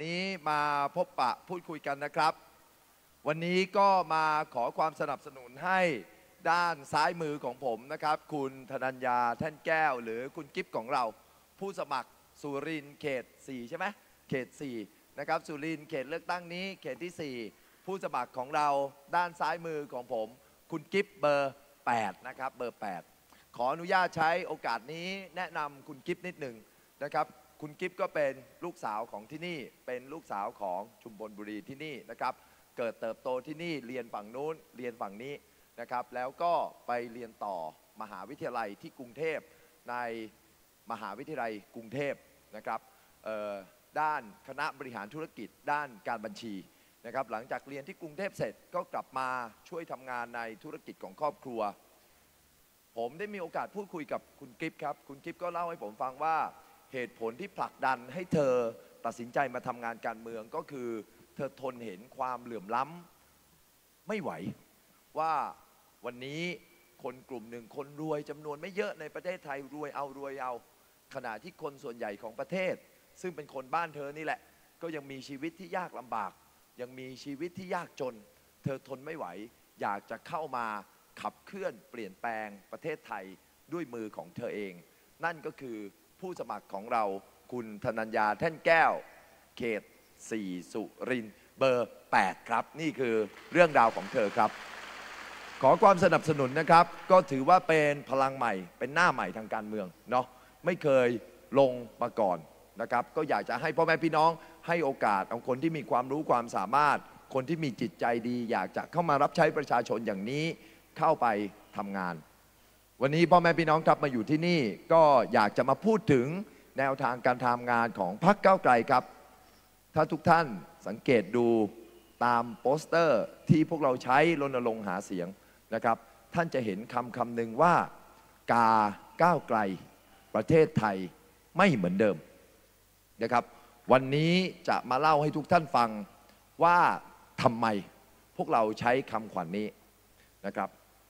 นี้มาพบปะพูดคุยกันนะครับวันนี้ก็มาขอความสนับสนุนให้ด้านซ้ายมือของผมนะครับคุณธนัญญาแท่นแก้วหรือคุณกิฟต์ของเราผู้สมัครสุรินทร์เขต4ใช่ไหมเขต4นะครับสุรินทร์เขตเลือกตั้งนี้เขตที่4ผู้สมัครของเราด้านซ้ายมือของผมคุณกิฟต์เบอร์8นะครับเบอร์8ขออนุญาตใช้โอกาสนี้แนะนำคุณกิฟต์นิดหนึ่งนะครับคุณกิฟต์ก็เป็นลูกสาวของที่นี่เป็นลูกสาวของชุมพลบุรีที่นี่นะครับเกิดเติบโตที่นี่เรียนฝั่งนู้นเรียนฝั่งนี้นะครับแล้วก็ไปเรียนต่อมหาวิทยาลัยที่กรุงเทพในมหาวิทยาลัยกรุงเทพนะครับด้านคณะบริหารธุรกิจด้านการบัญชีนะครับหลังจากเรียนที่กรุงเทพเสร็จก็กลับมาช่วยทำงานในธุรกิจของครอบครัวผมได้มีโอกาสพูดคุยกับคุณกิฟต์ครับคุณกิฟต์ก็เล่าให้ผมฟังว่าเหตุผลที่ผลักดันให้เธอตัดสินใจมาทำงานการเมืองก็คือเธอทนเห็นความเหลื่อมล้ำไม่ไหวว่าวันนี้คนกลุ่มหนึ่งคนรวยจำนวนไม่เยอะในประเทศไทยรวยเอาขณะที่คนส่วนใหญ่ของประเทศซึ่งเป็นคนบ้านเธอนี่แหละก็ยังมีชีวิตที่ยากลำบากยังมีชีวิตที่ยากจนเธอทนไม่ไหวอยากจะเข้ามาขับเคลื่อนเปลี่ยนแปลงประเทศไทยด้วยมือของเธอเองนั่นก็คือผู้สมัครของเราคุณธนัญญาแท่นแก้วเขต4สุรินทร์เบอร์8ครับนี่คือเรื่องราวของเธอครับขอความสนับสนุนนะครับก็ถือว่าเป็นพลังใหม่เป็นหน้าใหม่ทางการเมืองเนาะไม่เคยลงมาก่อนนะครับก็อยากจะให้พ่อแม่พี่น้องให้โอกาสเอาคนที่มีความรู้ความสามารถคนที่มีจิตใจดีอยากจะเข้ามารับใช้ประชาชนอย่างนี้เข้าไปทำงานวันนี้พ่อแม่พี่น้องครับมาอยู่ที่นี่ก็อยากจะมาพูดถึงแนวทางการทำงานของพรรคก้าวไกลครับถ้าทุกท่านสังเกตดูตามโปสเตอร์ที่พวกเราใช้รณรงค์หาเสียงนะครับท่านจะเห็นคำหนึ่งว่ากาก้าวไกลประเทศไทยไม่เหมือนเดิมนะครับวันนี้จะมาเล่าให้ทุกท่านฟังว่าทำไมพวกเราใช้คำขวัญ นี้นะครับ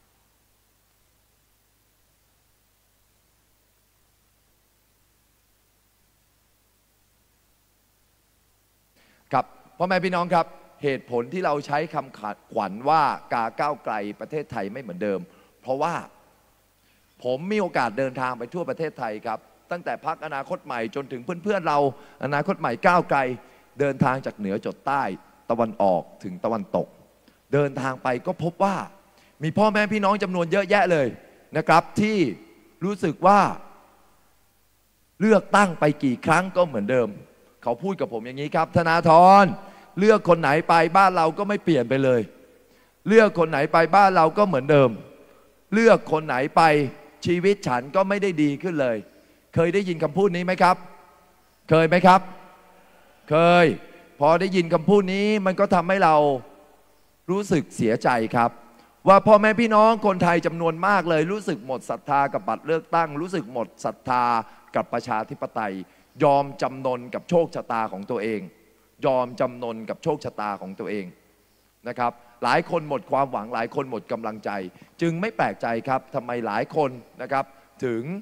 ครับพ่อแม่พี่น้องครับเหตุผลที่เราใช้คำขวัญว่ากาก้าวไกลประเทศไทยไม่เหมือนเดิมเพราะว่าผมมีโอกาสเดินทางไปทั่วประเทศไทยครับตั้งแต่พรรคอนาคตใหม่จนถึงเพื่อนๆเราอนาคตใหม่ก้าวไกลเดินทางจากเหนือจดใต้ตะวันออกถึงตะวันตกเดินทางไปก็พบว่ามีพ่อแม่พี่น้องจำนวนเยอะแยะเลยนะครับที่รู้สึกว่าเลือกตั้งไปกี่ครั้งก็เหมือนเดิมเขาพูดกับผมอย่างนี้ครับธนาธรเลือกคนไหนไปบ้านเราก็ไม่เปลี่ยนไปเลยเลือกคนไหนไปบ้านเราก็เหมือนเดิมเลือกคนไหนไปชีวิตฉันก็ไม่ได้ดีขึ้นเลยเคยได้ยินคำพูดนี้ไหมครับเคยไหมครับเคยพอได้ยินคำพูดนี้มันก็ทำให้เรารู้สึกเสียใจครับว่าพ่อแม่พี่น้องคนไทยจำนวนมากเลยรู้สึกหมดศรัทธากับบัตรเลือกตั้งรู้สึกหมดศรัทธากับประชาธิปไตยยอมจำนนกับโชคชะตาของตัวเองยอมจำนนกับโชคชะตาของตัวเองนะครับหลายคนหมดความหวังหลายคนหมดกำลังใจจึงไม่แปลกใจครับทำไมหลายคนนะครับถึง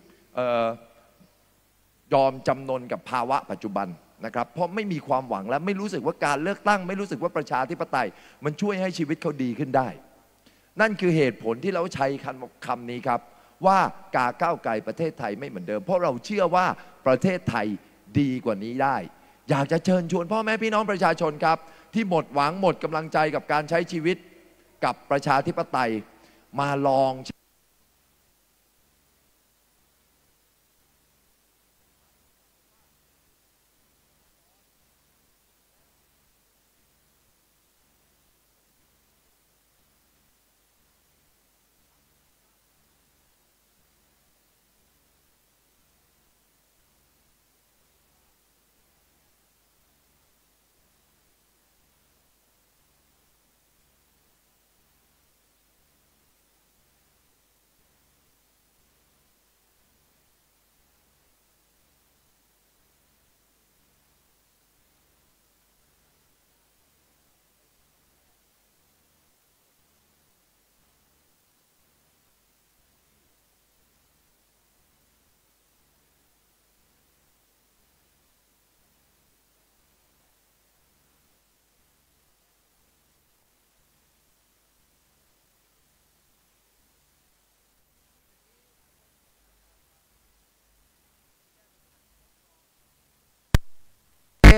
ยอมจำนนกับภาวะปัจจุบันนะครับเพราะไม่มีความหวังและไม่รู้สึกว่าการเลือกตั้งไม่รู้สึกว่าประชาธิปไตยมันช่วยให้ชีวิตเขาดีขึ้นได้นั่นคือเหตุผลที่เราใช้คำนี้ครับว่ากาก้าวไกลประเทศไทยไม่เหมือนเดิมเพราะเราเชื่อว่าประเทศไทยดีกว่านี้ได้อยากจะเชิญชวนพ่อแม่พี่น้องประชาชนครับที่หมดหวังหมดกำลังใจกับการใช้ชีวิตกับประชาธิปไตยมาลอง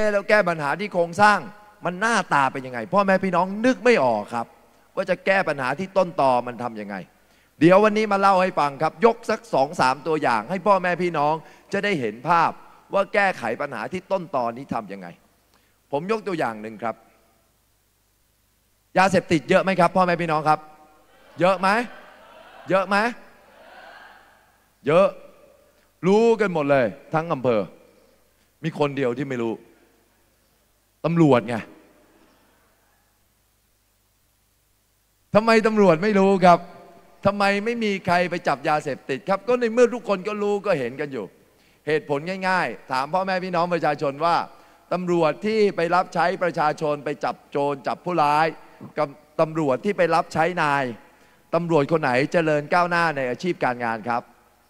แล้วแก้ปัญหาที่โครงสร้างมันหน้าตาเป็นยังไงพ่อแม่พี่น้องนึกไม่ออกครับว่าจะแก้ปัญหาที่ต้นตอมันทำยังไงเดี๋ยววันนี้มาเล่าให้ฟังครับยกสัก2-3ตัวอย่างให้พ่อแม่พี่น้องจะได้เห็นภาพว่าแก้ไขปัญหาที่ต้นตอนี้ทำยังไงผมยกตัวอย่างหนึ่งครับยาเสพติดเยอะไหมครับพ่อแม่พี่น้องครับเยอะไหมเยอะไหมเยอะรู้กันหมดเลยทั้งอำเภอมีคนเดียวที่ไม่รู้ตำรวจไงทำไมตำรวจไม่รู้ครับทำไมไม่มีใครไปจับยาเสพติดครับก็ในเมื่อทุกคนก็รู้ก็เห็นกันอยู่เหตุผลง่ายๆถามพ่อแม่พี่น้องประชาชนว่าตำรวจที่ไปรับใช้ประชาชนไปจับโจรจับผู้ร้ายกับตำรวจที่ไปรับใช้นายตำรวจคนไหนเจริญก้าวหน้าในอาชีพการงานครับ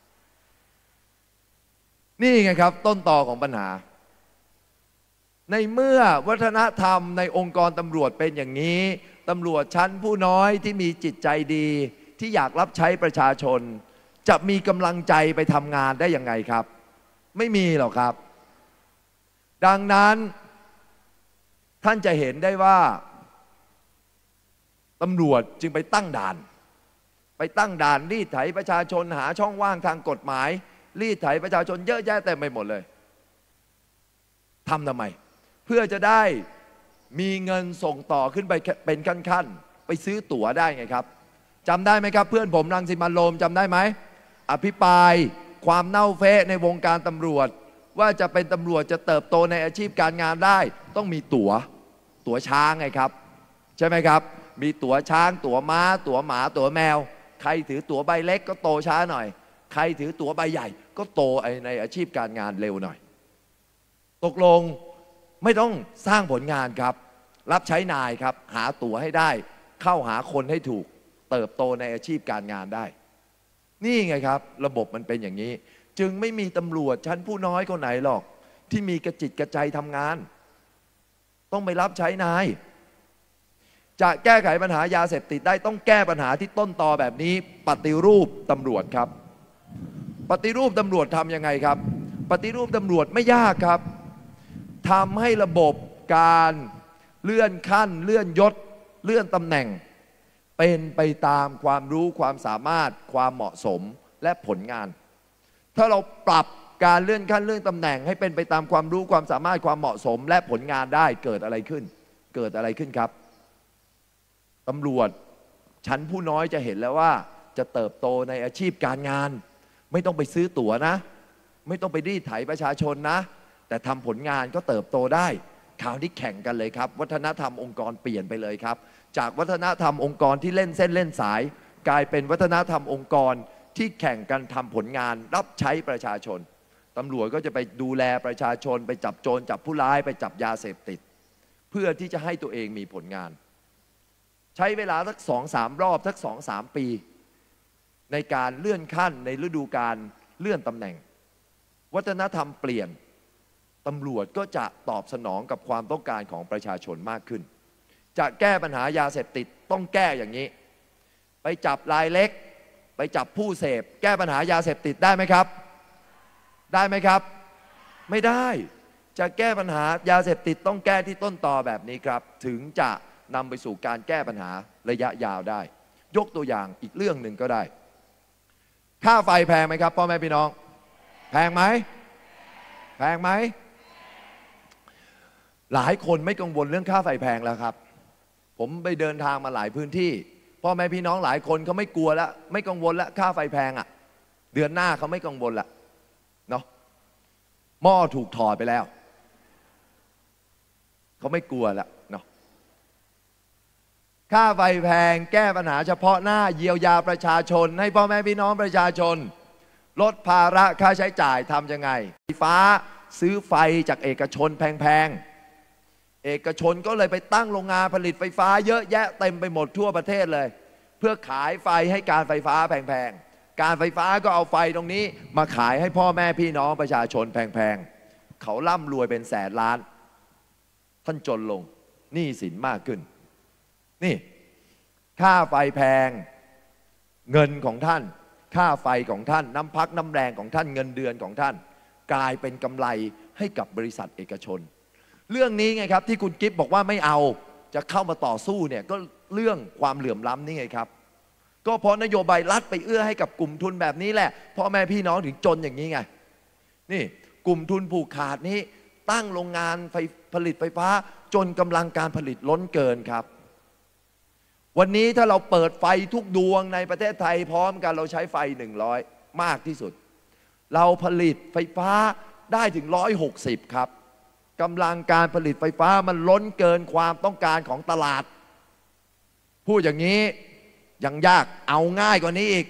นี่ไงครับต้นตอของปัญหาในเมื่อวัฒนธรรมในองค์กรตำรวจเป็นอย่างนี้ตำรวจชั้นผู้น้อยที่มีจิตใจดีที่อยากรับใช้ประชาชนจะมีกำลังใจไปทำงานได้ยังไงครับไม่มีหรอกครับดังนั้นท่านจะเห็นได้ว่าตำรวจจึงไปตั้งด่านรีดไถประชาชนหาช่องว่างทางกฎหมายรีดไถประชาชนเยอะแยะเต็มไปหมดเลยทำไมเพื่อจะได้มีเงินส่งต่อขึ้นไปเป็นขั้นๆไปซื้อตั๋วได้ไงครับจำได้ไหมครับเพื่อนผมรังสิมันต์โรมจำได้ไหมอภิปรายความเน่าเฟะในวงการตำรวจว่าจะเป็นตำรวจจะเติบโตในอาชีพการงานได้ต้องมีตั๋วช้างไงครับใช่ไหมครับมีตั๋วช้างตั๋วม้าตั๋วหมาตั๋วแมวใครถือตั๋วใบเล็กก็โตช้าหน่อยใครถือตั๋วใบใหญ่ก็โตในอาชีพการงานเร็วหน่อยตกลงไม่ต้องสร้างผลงานครับรับใช้นายครับหาตั๋วให้ได้เข้าหาคนให้ถูกเติบโตในอาชีพการงานได้นี่ไงครับระบบมันเป็นอย่างนี้จึงไม่มีตำรวจชั้นผู้น้อยคนไหนหรอกที่มีกระจิตกระใจทำงานต้องไปรับใช้นายจะแก้ไขปัญหายาเสพติดได้ต้องแก้ปัญหาที่ต้นตอแบบนี้ปฏิรูปตำรวจครับปฏิรูปตำรวจทำยังไงครับปฏิรูปตำรวจไม่ยากครับทำให้ระบบการเลื่อนขั้นเลื่อนยศเลื่อนตำแหน่งเป็นไปตามความรู้ความสามารถความเหมาะสมและผลงานถ้าเราปรับการเลื่อนขั้นเลื่อนตำแหน่งให้เป็นไปตามความรู้ความสามารถความเหมาะสมและผลงานได้เกิดอะไรขึ้นครับตำรวจชั้นผู้น้อยจะเห็นแล้วว่าจะเติบโตในอาชีพการงานไม่ต้องไปซื้อตั๋วนะไม่ต้องไปรีดไถประชาชนนะแต่ทำผลงานก็เติบโตได้คราวนี้แข่งกันเลยครับวัฒนธรรมองค์กรเปลี่ยนไปเลยครับจากวัฒนธรรมองค์กรที่เล่นเส้นเล่นสายกลายเป็นวัฒนธรรมองค์กรที่แข่งกันทำผลงานรับใช้ประชาชนตำรวจก็จะไปดูแลประชาชนไปจับโจรจับผู้ร้ายไปจับยาเสพติดเพื่อที่จะให้ตัวเองมีผลงานใช้เวลาสัก2-3 รอบสัก2-3 ปีในการเลื่อนขั้นในฤดูกาลเลื่อนตำแหน่งวัฒนธรรมเปลี่ยนตำรวจก็จะตอบสนองกับความต้องการของประชาชนมากขึ้นจะแก้ปัญหายาเสพติดต้องแก้อย่างนี้ไปจับรายเล็กไปจับผู้เสพแก้ปัญหายาเสพติดได้ไหมครับได้ไหมครับไม่ได้จะแก้ปัญหายาเสพติดต้องแก้ที่ต้นตอแบบนี้ครับถึงจะนำไปสู่การแก้ปัญหาระยะยาวได้ยกตัวอย่างอีกเรื่องหนึ่งก็ได้ค่าไฟแพงไหมครับพ่อแม่พี่น้องแพงไหมหลายคนไม่กังวลเรื่องค่าไฟแพงแล้วครับผมไปเดินทางมาหลายพื้นที่พ่อแม่พี่น้องหลายคนเขาไม่กลัวแล้วไม่กังวลแล้วค่าไฟแพงอ่ะเดือนหน้าเขาไม่กังวลละเนาะหม้อถูกถอดไปแล้วเขาไม่กลัวแล้วเนาะค่าไฟแพงแก้ปัญหาเฉพาะหน้าเยียวยาประชาชนให้พ่อแม่พี่น้องประชาชนลดภาระค่าใช้จ่ายทำยังไงไฟฟ้าซื้อไฟจากเอกชนแพงๆเอกชนก็เลยไปตั้งโรงงานผลิตไฟฟ้าเยอะแยะเต็มไปหมดทั่วประเทศเลยเพื่อขายไฟให้การไฟฟ้าแพงๆการไฟฟ้าก็เอาไฟตรงนี้มาขายให้พ่อแม่พี่น้องประชาชนแพงๆเขาร่ำรวยเป็นแสนล้านท่านจนลงหนี้สินมากขึ้นนี่ค่าไฟแพงเงินของท่านค่าไฟของท่านน้ำพักน้ำแรงของท่านเงินเดือนของท่านกลายเป็นกำไรให้กับบริษัทเอกชนเรื่องนี้ไงครับที่คุณกิฟต์บอกว่าไม่เอาจะเข้ามาต่อสู้เนี่ยก็เรื่องความเหลื่อมล้ำนี่ไงครับก็เพราะนโยบายรัฐไปเอื้อให้กับกลุ่มทุนแบบนี้แหละพ่อแม่พี่น้องถึงจนอย่างนี้ไงนี่กลุ่มทุนผูกขาดนี้ตั้งโรงงานผลิตไฟฟ้าจนกำลังการผลิตล้นเกินครับวันนี้ถ้าเราเปิดไฟทุกดวงในประเทศไทยพร้อมกันเราใช้ไฟ100มากที่สุดเราผลิตไฟฟ้าได้ถึง160ครับกำลังการผลิตไฟฟ้ามันล้นเกินความต้องการของตลาดพูดอย่างนี้ยังยากเอาง่ายกว่านี้อีก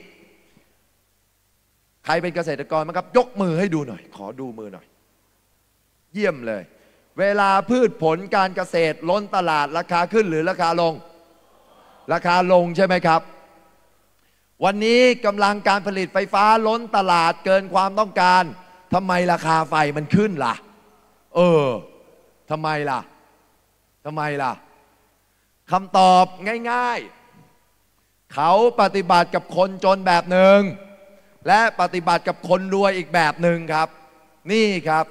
ใครเป็นเกษตรกรมั้งครับยกมือให้ดูหน่อยขอดูมือหน่อยเยี่ยมเลยเวลาพืชผลการเกษตรล้นตลาดราคาขึ้นหรือราคาลงราคาลงใช่ไหมครับวันนี้กำลังการผลิตไฟฟ้าล้นตลาดเกินความต้องการทำไมราคาไฟมันขึ้นล่ะทำไมล่ะคำตอบง่ายๆเขาปฏิบัติกับคนจนแบบหนึ่งและปฏิบัติกับคนรวยอีกแบบหนึ่งครับนี่ครับ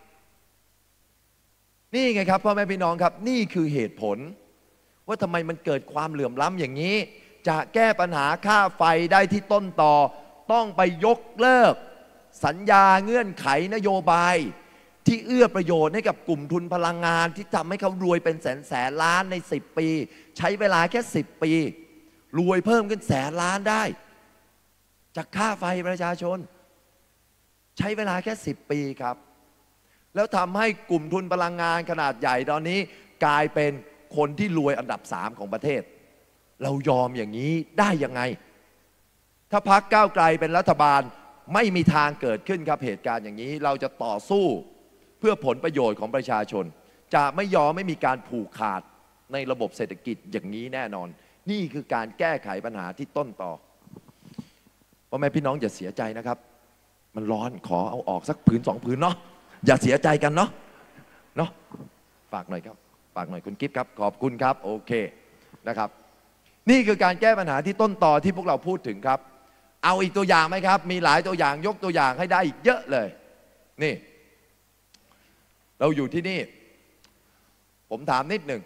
นี่ไงครับพ่อแม่พี่น้องครับนี่คือเหตุผลว่าทำไมมันเกิดความเหลื่อมล้ำอย่างนี้จะแก้ปัญหาค่าไฟได้ที่ต้นตอต้องไปยกเลิกสัญญาเงื่อนไขนโยบายที่เอื้อประโยชน์ให้กับกลุ่มทุนพลังงานที่ทำให้เขารวยเป็นแสนล้านใน10 ปีใช้เวลาแค่10 ปีรวยเพิ่มขึ้นแสนล้านได้จากค่าไฟประชาชนใช้เวลาแค่10 ปีครับแล้วทำให้กลุ่มทุนพลังงานขนาดใหญ่ตอนนี้กลายเป็นคนที่รวยอันดับ3ของประเทศเรายอมอย่างนี้ได้ยังไงถ้าพรรคก้าวไกลเป็นรัฐบาลไม่มีทางเกิดขึ้นครับเหตุการณ์อย่างนี้เราจะต่อสู้เพื่อผลประโยชน์ของประชาชนจะไม่ยอมไม่มีการผูกขาดในระบบเศรษฐกิจอย่างนี้แน่นอนนี่คือการแก้ไขปัญหาที่ต้นตอพ่อแม่พี่น้องอย่าเสียใจนะครับมันร้อนขอเอาออกสักผืน2 ผืนเนาะอย่าเสียใจกันเนาะฝากหน่อยครับฝากหน่อยคุณกิฟต์ครับขอบคุณครับโอเคนะครับนี่คือการแก้ปัญหาที่ต้นตอที่พวกเราพูดถึงครับเอาอีกตัวอย่างไหมครับมีหลายตัวอย่างยกตัวอย่างให้ได้อีกเยอะเลยนี่เราอยู่ที่นี่ผมถามนิดหนึ่ง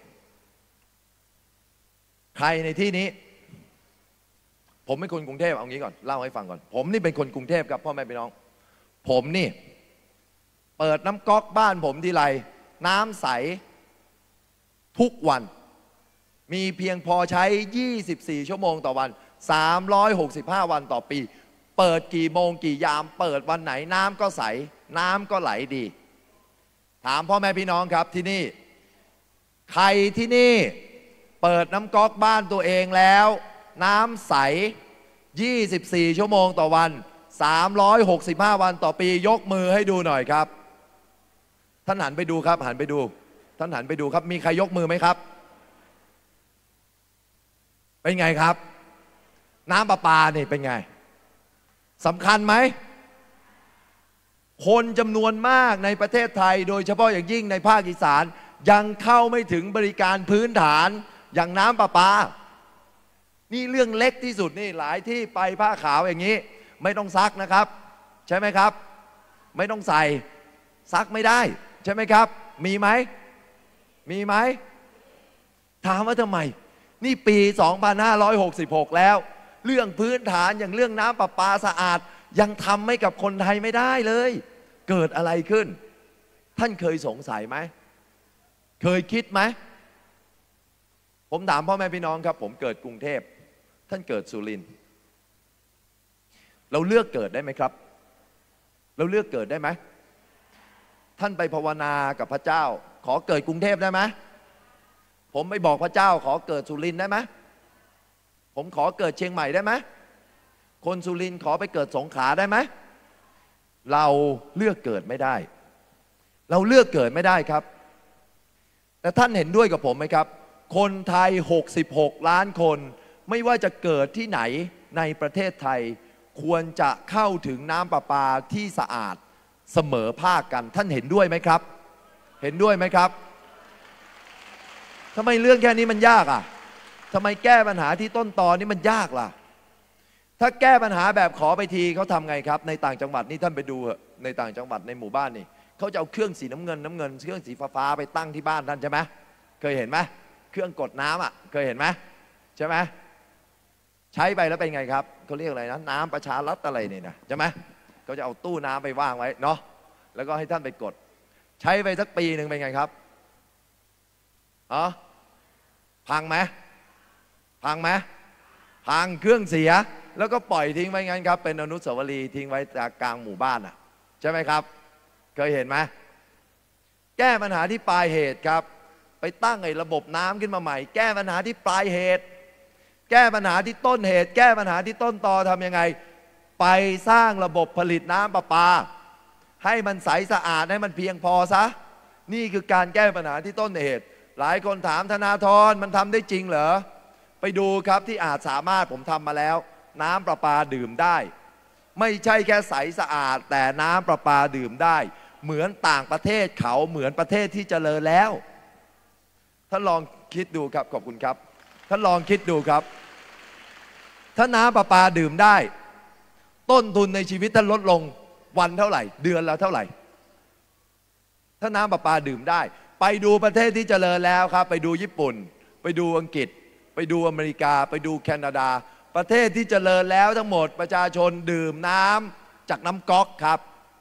ใครในที่นี้ผมเป็นคนกรุงเทพเอางี้ก่อนเล่าให้ฟังก่อนผมนี่เป็นคนกรุงเทพครับพ่อแม่พี่น้องผมนี่เปิดน้ำก๊อกบ้านผมทีไรน้ำใสทุกวันมีเพียงพอใช้24 ชั่วโมงต่อวัน365 วันต่อปีเปิดกี่โมงกี่ยามเปิดวันไหนน้ำก็ใสน้ำก็ไหลดีถามพ่อแม่พี่น้องครับที่นี่ใครที่นี่เปิดน้ำก๊อกบ้านตัวเองแล้วน้ำใส24 ชั่วโมงต่อวัน365 วันต่อปียกมือให้ดูหน่อยครับท่านหันไปดูครับหันไปดูท่านหันไปดูครับมีใครยกมือไหมครับเป็นไงครับน้ำประปานี่เป็นไงสำคัญไหมคนจำนวนมากในประเทศไทยโดยเฉพาะอย่างยิ่งในภาคอีสานยังเข้าไม่ถึงบริการพื้นฐานอย่างน้ำประปานี่เรื่องเล็กที่สุดนี่หลายที่ไปผ้าขาวอย่างนี้ไม่ต้องซักนะครับใช่ไหมครับไม่ต้องใส่ซักไม่ได้ใช่ไหมครับมีไหมถามว่าทำไมนี่ปี 2566 แล้วเรื่องพื้นฐานอย่างเรื่องน้ำประปาสะอาดยังทำให้กับคนไทยไม่ได้เลยเกิดอะไรขึ้นท่านเคยสงสัยไหมเคยคิดไหมผมถามพ่อแม่พี่น้องครับผมเกิดกรุงเทพท่านเกิดสุรินทร์เราเลือกเกิดได้ไหมครับเราเลือกเกิดได้ไหมท่านไปภาวนากับพระเจ้าขอเกิดกรุงเทพได้ไหมผมไปบอกพระเจ้าขอเกิดสุรินทร์ได้ไหมผมขอเกิดเชียงใหม่ได้ไหมคนสุรินทร์ขอไปเกิดสงขลาได้ไหมเราเลือกเกิดไม่ได้เราเลือกเกิดไม่ได้ครับแต่ท่านเห็นด้วยกับผมไหมครับคนไทย66 ล้านคนไม่ว่าจะเกิดที่ไหนในประเทศไทยควรจะเข้าถึงน้ำประปาที่สะอาดเสมอภาคกันท่านเห็นด้วยไหมครับเห็นด้วยไหมครับทำไมเรื่องแค่นี้มันยากอ่ะทำไมแก้ปัญหาที่ต้นตอนี้มันยากล่ะถ้าแก้ปัญหาแบบขอไปทีเขาทำไงครับในต่างจังหวัดนี่ท่านไปดูในต่างจังหวัดในหมู่บ้านนี่เขเขาจะเอาเครื่องสีน้ำเงินเครื่องสีฟ้าไปตั้งที่บ้านท่านใช่ไหมเคยเห็นไหมเครื่องกดน้ำอ่ะเคยเห็นไหมใช่ไหมใช้ไปแล้วเป็นไงครับเขาเรียกอะไรนะน้ำประชารัฐอะไรเนี่ยนะใช่ไหมเขาจะเอาตู้น้ำไปวางไว้เนาะแล้วก็ให้ท่านไปกดใช้ไปสักปีหนึ่งเป็นไงครับพังไหมพังเครื่องเสียแล้วก็ปล่อยทิ้งไว้งั้นครับเป็นอนุสาวรีย์ทิ้งไว้กลางหมู่บ้านอ่ะใช่ไหมครับเคยเห็นไหมแก้ปัญหาที่ปลายเหตุครับไปตั้งไอ้ระบบน้ำขึ้นมาใหม่แก้ปัญหาที่ปลายเหตุแก้ปัญหาที่ต้นเหตุแก้ปัญหาที่ต้นตอทำยังไงไปสร้างระบบผลิตน้ำประปาให้มันใสสะอาดให้มันเพียงพอซะนี่คือการแก้ปัญหาที่ต้นเหตุหลายคนถามธนาธรมันทำได้จริงเหรอไปดูครับที่อาจสามารถผมทำมาแล้วน้ำประปาดื่มได้ไม่ใช่แค่ใสสะอาดแต่น้ำประปาดื่มได้เหมือนต่างประเทศเขาเหมือนประเทศที่เจริญแล้วท่านลองคิดดูครับขอบคุณครับท่านลองคิดดูครับถ้าน้ำประปาดื่มได้ต้นทุนในชีวิตท่านลดลงวันเท่าไหร่เดือนละเท่าไหร่ถ้าน้ำประปาดื่มได้ไปดูประเทศที่เจริญแล้วครับไปดูญี่ปุ่นไปดูอังกฤษไปดูอเมริกาไปดูแคนาดาประเทศที่เจริญแล้วทั้งหมดประชาชนดื่มน้ำจากน้ำก๊อกครับ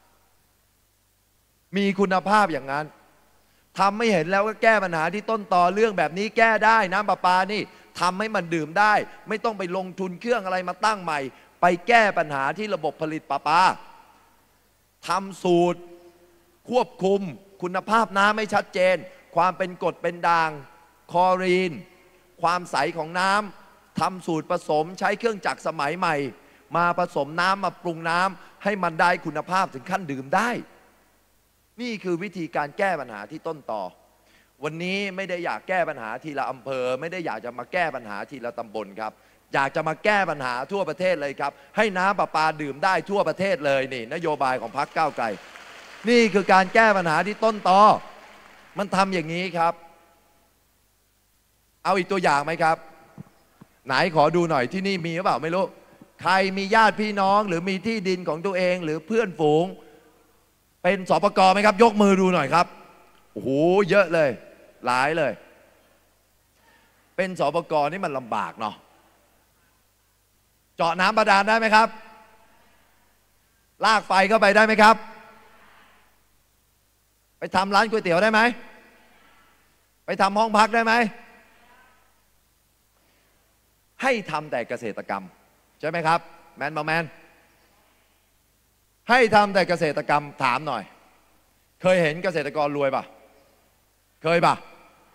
มีคุณภาพอย่างนั้นทำไม่เห็นแล้วก็แก้ปัญหาที่ต้นตอเรื่องแบบนี้แก้ได้น้ำประปานี่ทำให้มันดื่มได้ไม่ต้องไปลงทุนเครื่องอะไรมาตั้งใหม่ไปแก้ปัญหาที่ระบบผลิตประปาทำสูตรควบคุมคุณภาพน้ำให้ชัดเจนความเป็นกรดเป็นด่างคลอรีนความใสของน้ำทำสูตรผสมใช้เครื่องจักรสมัยใหม่มาผสมน้ำมาปรุงน้ำให้มันได้คุณภาพถึงขั้นดื่มได้นี่คือวิธีการแก้ปัญหาที่ต้นตอวันนี้ไม่ได้อยากแก้ปัญหาทีละอำเภอไม่ได้อยากจะมาแก้ปัญหาทีละตำบลครับอยากจะมาแก้ปัญหาทั่วประเทศเลยครับให้น้ำประปาดื่มได้ทั่วประเทศเลยนี่นโยบายของพรรคก้าวไกลนี่คือการแก้ปัญหาที่ต้นตอมันทำอย่างนี้ครับเอาอีกตัวอย่างไหมครับไหนขอดูหน่อยที่นี่มีหรือเปล่าไม่รู้ใครมีญาติพี่น้องหรือมีที่ดินของตัวเองหรือเพื่อนฝูงเป็นสปก.ไหมครับยกมือดูหน่อยครับโอ้โหเยอะเลยหลายเลยเป็นสปก.นี่มันลำบากเนาะเจาะน้ำบาดาลได้ไหมครับลากไฟเข้าไปได้ไหมครับไปทำร้านก๋วยเตี๋ยวได้ไหมไปทำห้องพักได้ไหมให้ทำแต่เกษตรกรรมใช่ไหมครับแมนบอแมนให้ทำแต่เกษตรกรรมถามหน่อยเคยเห็นเกษตรกรรวยป่ะเคยป่ะ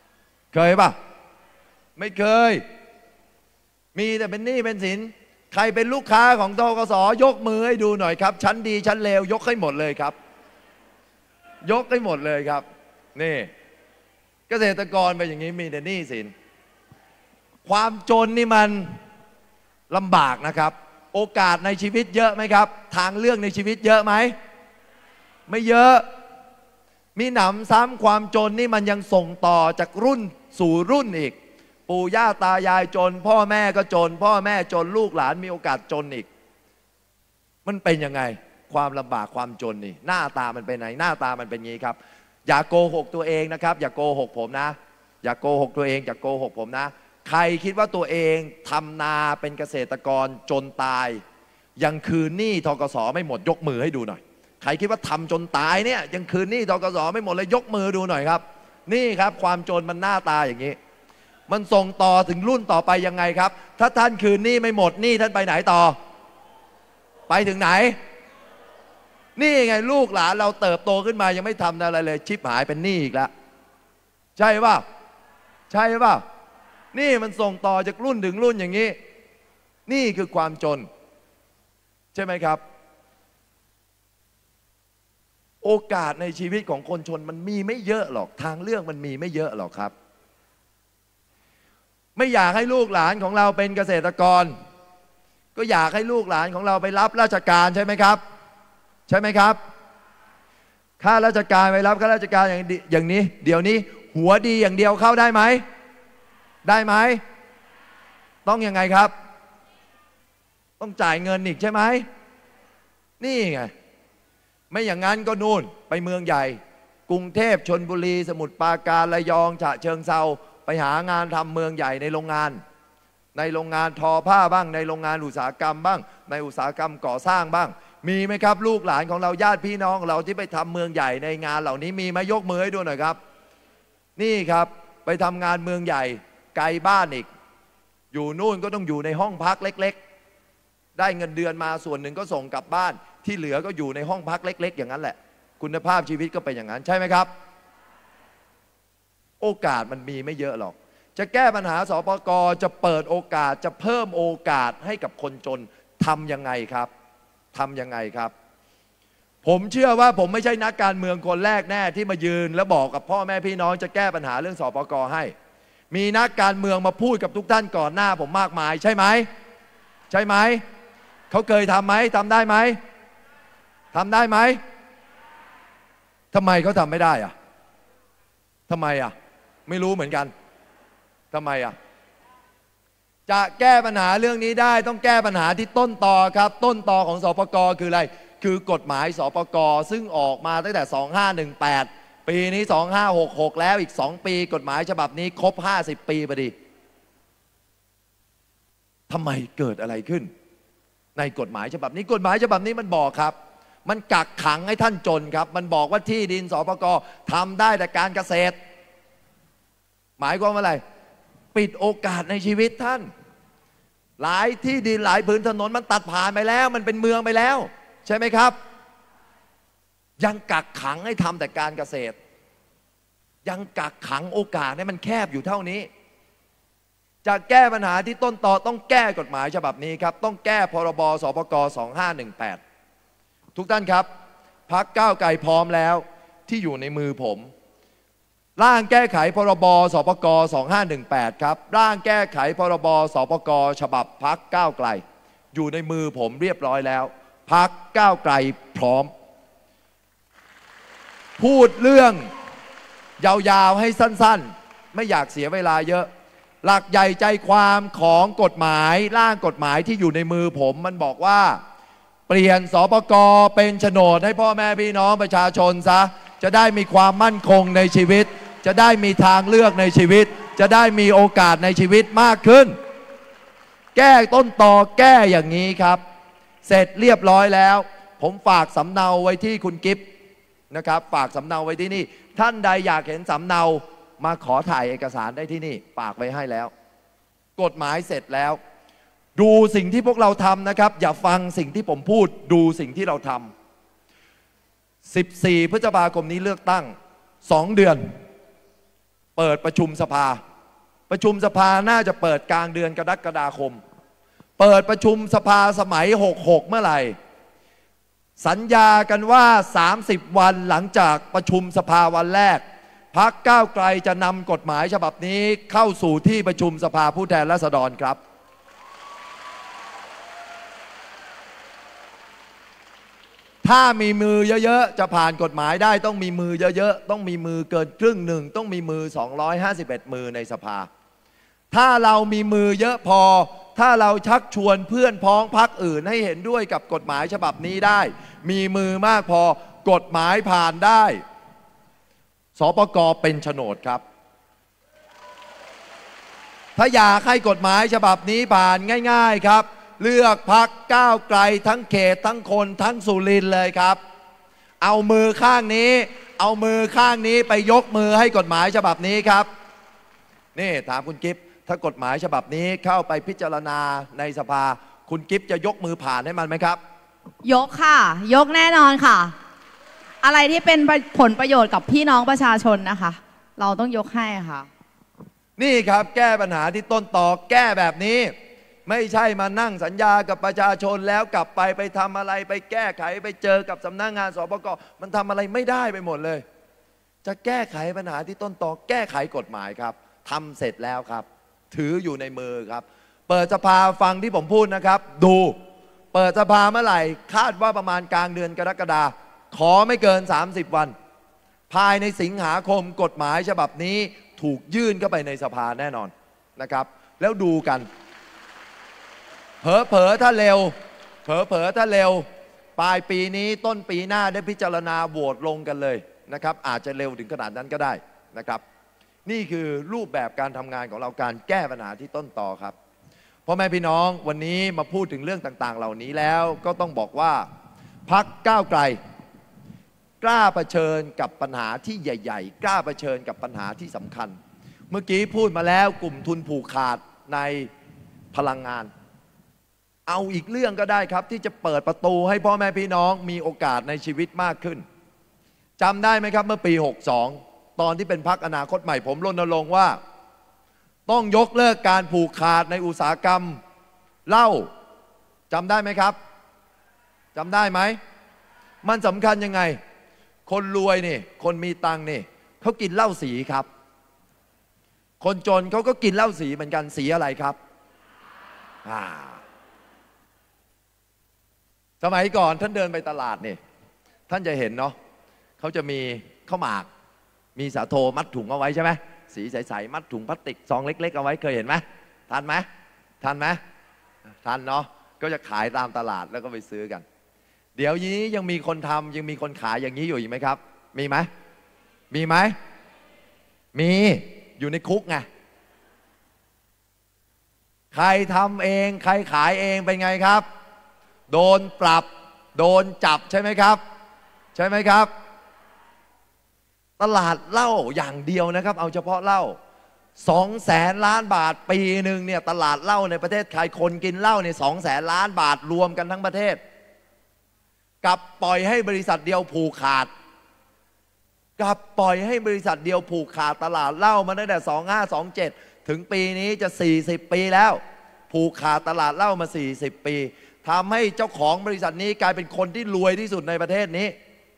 ไม่เคยมีแต่เป็นหนี้เป็นสินใครเป็นลูกค้าของธกส.ยกมือให้ดูหน่อยครับชั้นดีชั้นเลวยกให้หมดเลยครับยกให้หมดเลยครับนี่เกษตรกรเป็นอย่างนี้มีแต่หนี้สินความจนนี่มันลำบากนะครับโอกาสในชีวิตเยอะไหมครับทางเลือกในชีวิตเยอะไหมไม่เยอะมีหนำซ้ำความจนนี่มันยังส่งต่อจากรุ่นสู่รุ่นอีกปู่ย่าตายายจนพ่อแม่ก็จนพ่อแม่จนลูกหลานมีโอกาสจนอีกมันเป็นยังไงความลำบากความจนนี่หน้าตามันเป็นไหนหน้าตามันเป็นงี้ครับอย่าโกหกตัวเองนะครับอย่าโกหกผมนะอย่าโกหกตัวเองอย่าโกหกผมนะใครคิดว่าตัวเองทำนาเป็นเกษตรกรจนตายยังคืนหนี้ธกส.ไม่หมดยกมือให้ดูหน่อยใครคิดว่าทำจนตายเนี่ยยังคืนหนี้ธกส.ไม่หมดเลยยกมือดูหน่อยครับนี่ครับความจนมันหน้าตาอย่างนี้มันส่งต่อถึงรุ่นต่อไปยังไงครับถ้าท่านคืนหนี้ไม่หมดหนี้ท่านไปไหนต่อไปถึงไหนนี่ไงลูกหลานเราเติบโตขึ้นมายังไม่ทำอะไรเลยชิบหายเป็นหนี้อีกแล้วใช่ป่ะนี่มันส่งต่อจากรุ่นถึงรุ่นอย่างนี้นี่คือความจนใช่ไหมครับโอกาสในชีวิตของคนชนมันมีไม่เยอะหรอกทางเลือกมันมีไม่เยอะหรอกครับไม่อยากให้ลูกหลานของเราเป็นเกษตรกรก็อยากให้ลูกหลานของเราไปรับราชการใช่ไหมครับข้าราชการไปรับข้าราชการอย่างนี้เดี๋ยวนี้หัวดีอย่างเดียวเข้าได้ไหมต้องยังไงครับต้องจ่ายเงินอีกใช่ไหมนี่ไงไม่อย่างนั้นก็นู่นไปเมืองใหญ่กรุงเทพชลบุรีสมุทรปราการระยองฉะเชิงเทราไปหางานทำเมืองใหญ่ในโรงงานทอผ้าบ้างในโรงงานอุตสาหกรรมบ้างในอุตสาหกรรมก่อสร้างบ้างมีไหมครับลูกหลานของเราญาติพี่น้องเราที่ไปทำเมืองใหญ่ในงานเหล่านี้มีไหมยกมือให้ดูหน่อยครับนี่ครับไปทำงานเมืองใหญ่ไกลบ้านอีกอยู่นู่นก็ต้องอยู่ในห้องพักเล็กๆได้เงินเดือนมาส่วนหนึ่งก็ส่งกลับบ้านที่เหลือก็อยู่ในห้องพักเล็กๆอย่างนั้นแหละคุณภาพชีวิตก็เป็นอย่างนั้นใช่ไหมครับโอกาสมันมีไม่เยอะหรอกจะแก้ปัญหาสปก.จะเปิดโอกาสจะเพิ่มโอกาสให้กับคนจนทำยังไงครับผมเชื่อว่าผมไม่ใช่นักการเมืองคนแรกแน่ที่มายืนแล้วบอกกับพ่อแม่พี่น้องจะแก้ปัญหาเรื่องสปก.ให้มีนักการเมืองมาพูดกับทุกท่านก่อนหน้าผมมากมายใช่ไหมเขาเคยทำไหมทำได้ไหมทำไมเขาทำไม่ได้อะทำไมอะไม่รู้เหมือนกันทำไมอะจะแก้ปัญหาเรื่องนี้ได้ต้องแก้ปัญหาที่ต้นตอครับต้นตอของสปก.คืออะไรคือกฎหมายสปก.ซึ่งออกมาตั้งแต่2518ปีนี้2566แล้วอีก2ปีกฎหมายฉบับนี้ครบ50ปีพอดีทำไมเกิดอะไรขึ้นในกฎหมายฉบับนี้มันบอกครับมันกักขังให้ท่านจนครับมันบอกว่าที่ดินสปก.ทำได้แต่การเกษตรหมายความว่าอะไรปิดโอกาสในชีวิตท่านหลายที่ดินหลายพื้นถนนมันตัดผ่านไปแล้วมันเป็นเมืองไปแล้วใช่ไหมครับยังกักขังให้ทำแต่การเกษตรยังกักขังโอกาสให้มันแคบอยู่เท่านี้จะแก้ปัญหาที่ต้นตอต้องแก้กฎหมายฉบับนี้ครับต้องแก้พรบสปก2518ทุกท่านครับพรรคก้าวไกลพร้อมแล้วที่อยู่ในมือผมร่างแก้ไขพรบสปก2518ครับร่างแก้ไขพรบสปกฉบับพรรคก้าวไกลอยู่ในมือผมเรียบร้อยแล้วพรรคก้าวไกลพร้อมพูดเรื่องยาวๆให้สั้นๆไม่อยากเสียเวลาเยอะหลักใหญ่ใจความของกฎหมายร่างกฎหมายที่อยู่ในมือผมมันบอกว่าเปลี่ยนสปกเป็นโฉนดให้พ่อแม่พี่น้องประชาชนซะจะได้มีความมั่นคงในชีวิตจะได้มีทางเลือกในชีวิตจะได้มีโอกาสในชีวิตมากขึ้นแก้ต้นตอแก้อย่างนี้ครับเสร็จเรียบร้อยแล้วผมฝากสำเนาไว้ที่คุณกิฟต์นะครับฝากสำเนาไว้ที่นี่ท่านใดอยากเห็นสำเนามาขอถ่ายเอกสารได้ที่นี่ฝากไว้ให้แล้วกฎหมายเสร็จแล้วดูสิ่งที่พวกเราทำนะครับอย่าฟังสิ่งที่ผมพูดดูสิ่งที่เราทำ14 พฤษภาคมนี้เลือกตั้ง2 เดือนเปิดประชุมสภาน่าจะเปิดกลางเดือนกรกฎาคมเปิดประชุมสภาสมัย66เมื่อไหร่สัญญากันว่า30 วันหลังจากประชุมสภาวันแรกพรรคก้าวไกลจะนำกฎหมายฉบับนี้เข้าสู่ที่ประชุมสภาผู้แทนราษฎรครับถ้ามีมือเยอะๆจะผ่านกฎหมายได้ต้องมีมือเยอะๆต้องมีมือเกินครึ่งหนึ่งต้องมีมือ251มือในสภาถ้าเรามีมือเยอะพอถ้าเราชักชวนเพื่อนพ้องพรรคอื่นให้เห็นด้วยกับกฎหมายฉบับนี้ได้มีมือมากพอกฎหมายผ่านได้สปก.เป็นโฉนดครับถ้าอยากให้กฎหมายฉบับนี้ผ่านง่ายๆครับเลือกพรรคก้าวไกลทั้งเขตทั้งคนทั้งสุรินทร์เลยครับเอามือข้างนี้ไปยกมือให้กฎหมายฉบับนี้ครับนี่ถามคุณกิฟต์ถ้ากฎหมายฉบับนี้เข้าไปพิจารณาในสภาคุณกิฟต์จะยกมือผ่านให้มันไหมครับยกค่ะยกแน่นอนค่ะอะไรที่เป็นผลประโยชน์กับพี่น้องประชาชนนะคะเราต้องยกให้ค่ะนี่ครับแก้ปัญหาที่ต้นตอแก้แบบนี้ไม่ใช่มานั่งสัญญากับประชาชนแล้วกลับไปทำอะไรไปแก้ไขไปเจอกับสำนักงานสปก.มันทำอะไรไม่ได้ไปหมดเลยจะแก้ไขปัญหาที่ต้นตอแก้ไขกฎหมายครับทำเสร็จแล้วครับถืออยู่ในมือครับเปิดสภาฟังที่ผมพูดนะครับดูเปิดสภาเมื่อไหร่คาดว่าประมาณกลางเดือนกรกฎาคมขอไม่เกิน30 วันภายในสิงหาคมกฎหมายฉบับนี้ถูกยื่นเข้าไปในสภาแน่นอนนะครับแล้วดูกันเผลอถ้าเร็วปลายปีนี้ต้นปีหน้าได้พิจารณาโหวตลงกันเลยนะครับอาจจะเร็วถึงขนาดนั้นก็ได้นะครับนี่คือรูปแบบการทำงานของเราการแก้ปัญหาที่ต้นตอครับพ่อแม่พี่น้องวันนี้มาพูดถึงเรื่องต่างๆเหล่านี้แล้วก็ต้องบอกว่าพรรคก้าวไกลกล้าเผชิญกับปัญหาที่ใหญ่ๆกล้าเผชิญกับปัญหาที่สำคัญเมื่อกี้พูดมาแล้วกลุ่มทุนผูกขาดในพลังงานเอาอีกเรื่องก็ได้ครับที่จะเปิดประตูให้พ่อแม่พี่น้องมีโอกาสในชีวิตมากขึ้นจำได้ไหมครับเมื่อปี62ตอนที่เป็นพรรคอนาคตใหม่ผมรณรงค์ว่าต้องยกเลิกการผูกขาดในอุตสาหกรรมเหล้าจำได้ไหมครับจำได้ไหมมันสำคัญยังไงคนรวยนี่คนมีตังค์นี่เขากินเหล้าสีครับคนจนเขาก็กินเหล้าสีเหมือนกันสีอะไรครับสมัยก่อนท่านเดินไปตลาดนี่ท่านจะเห็นเนาะเขาจะมีข้าวหมากมีสาโทมัดถุงเอาไว้ใช่ไหมสีใสๆมัดถุงพลาสติกซองเล็กๆเอาไว้เคยเห็นไหมทันไหมทันไหมทันเนาะก็จะขายตามตลาดแล้วก็ไปซื้อกันเดี๋ยวนี้ยังมีคนทำยังมีคนขายอย่างนี้อยู่อีกไหมครับมีไหมมีไหมมีอยู่ในคุกไงใครทำเองใครขายเองเป็นไงครับโดนปรับโดนจับใช่ไหมครับใช่ไหมครับตลาดเหล้าอย่างเดียวนะครับเอาเฉพาะเหล้า200,000 ล้านบาทปีหนึ่งเนี่ยตลาดเหล้าในประเทศไทยคนกินเหล้าเนี่ย200,000 ล้านบาทรวมกันทั้งประเทศกับปล่อยให้บริษัทเดียวผูกขาดกับปล่อยให้บริษัทเดียวผูกขาดตลาดเหล้ามาตั้งแต่2527ถึงปีนี้จะ40 ปีแล้วผูกขาดตลาดเหล้ามา40 ปีทำให้เจ้าของบริษัทนี้กลายเป็นคนที่รวยที่สุดในประเทศนี้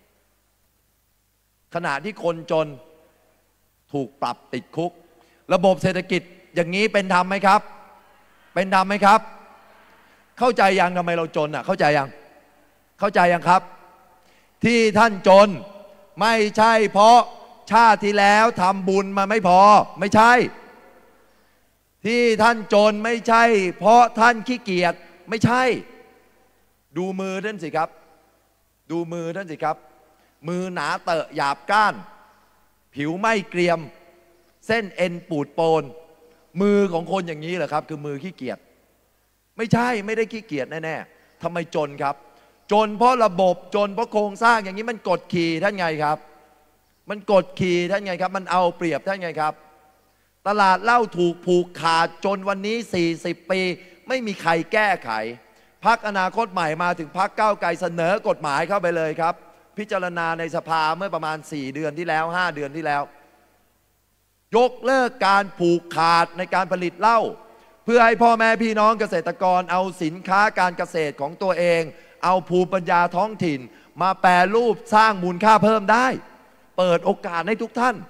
ขณะที่คนจนถูกปรับติดคุกระบบเศรษฐกิจอย่างนี้เป็นธรรมไหมครับเป็นธรรมไหมครับเข้าใจยังทำไมเราจนอ่ะเข้าใจยังเข้าใจยังครับที่ท่านจนไม่ใช่เพราะชาติที่แล้วทำบุญมาไม่พอไม่ใช่ที่ท่านจนไม่ใช่เพราะท่านขี้เกียจไม่ใช่ดูมือท่านสิครับดูมือท่านสิครับมือหนาเตอะหยาบก้านผิวไม่เกรียมเส้นเอ็นปูดโปนมือของคนอย่างนี้เหรอครับคือมือขี้เกียจไม่ใช่ไม่ได้ขี้เกียจแน่ๆทำไมจนครับจนเพราะระบบจนเพราะโครงสร้างอย่างนี้มันกดขี่ท่านไงครับมันกดขี่ท่านไงครับมันเอาเปรียบท่านไงครับตลาดเหล้าถูกผูกขาดจนวันนี้40 ปีไม่มีใครแก้ไขพรรคอนาคตใหม่มาถึงพรรคก้าวไกลเสนอกฎหมายเข้าไปเลยครับพิจารณาในสภาเมื่อประมาณ4 เดือนที่แล้ว5 เดือนที่แล้วยกเลิกการผูกขาดในการผลิตเหล้าเพื่อให้พ่อแม่พี่น้องเกษตรกรเอาสินค้าการเกษตรของตัวเองเอาภูมิปัญญาท้องถิ่นมาแปรรูปสร้างมูลค่าเพิ่มได้เปิดโอกาสให้ทุกท่าน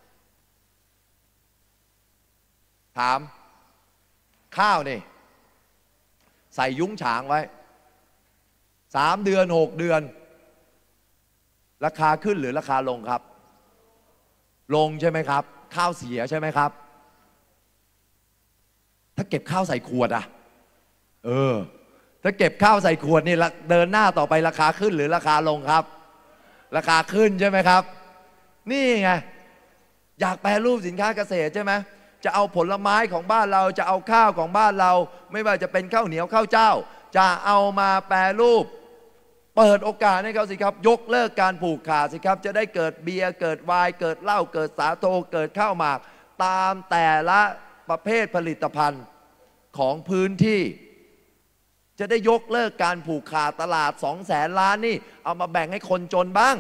ถามข้าวนี่ใส่ยุ้งฉางไว้3 เดือน6 เดือนราคาขึ้นหรือราคาลงครับลงใช่ไหมครับข้าวเสียใช่ไหมครับถ้าเก็บข้าวใส่ขวดอ่ะถ้าเก็บข้าวใส่ขวดนี่เดินหน้าต่อไปราคาขึ้นหรือราคาลงครับราคาขึ้นใช่ไหมครับนี่ไงอยากแปรรูปสินค้าเกษตรใช่ไหมจะเอาผลไม้ของบ้านเราจะเอาข้าวของบ้านเราไม่ว่าจะเป็นข้าวเหนียวข้าวเจ้าจะเอามาแปรรูปเปิดโอกาสให้เขาสิครับยกเลิกการผูกขาดสิครับจะได้เกิดเบียร์เกิดไวน์เกิดเหล้าเกิดสาโทเกิดข้าวหมากตามแต่ละประเภทผลิตภัณฑ์ของพื้นที่จะได้ยกเลิกการผูกขาดตลาด200,000 ล้านนี่เอามาแบ่งให้คนจนบ้าง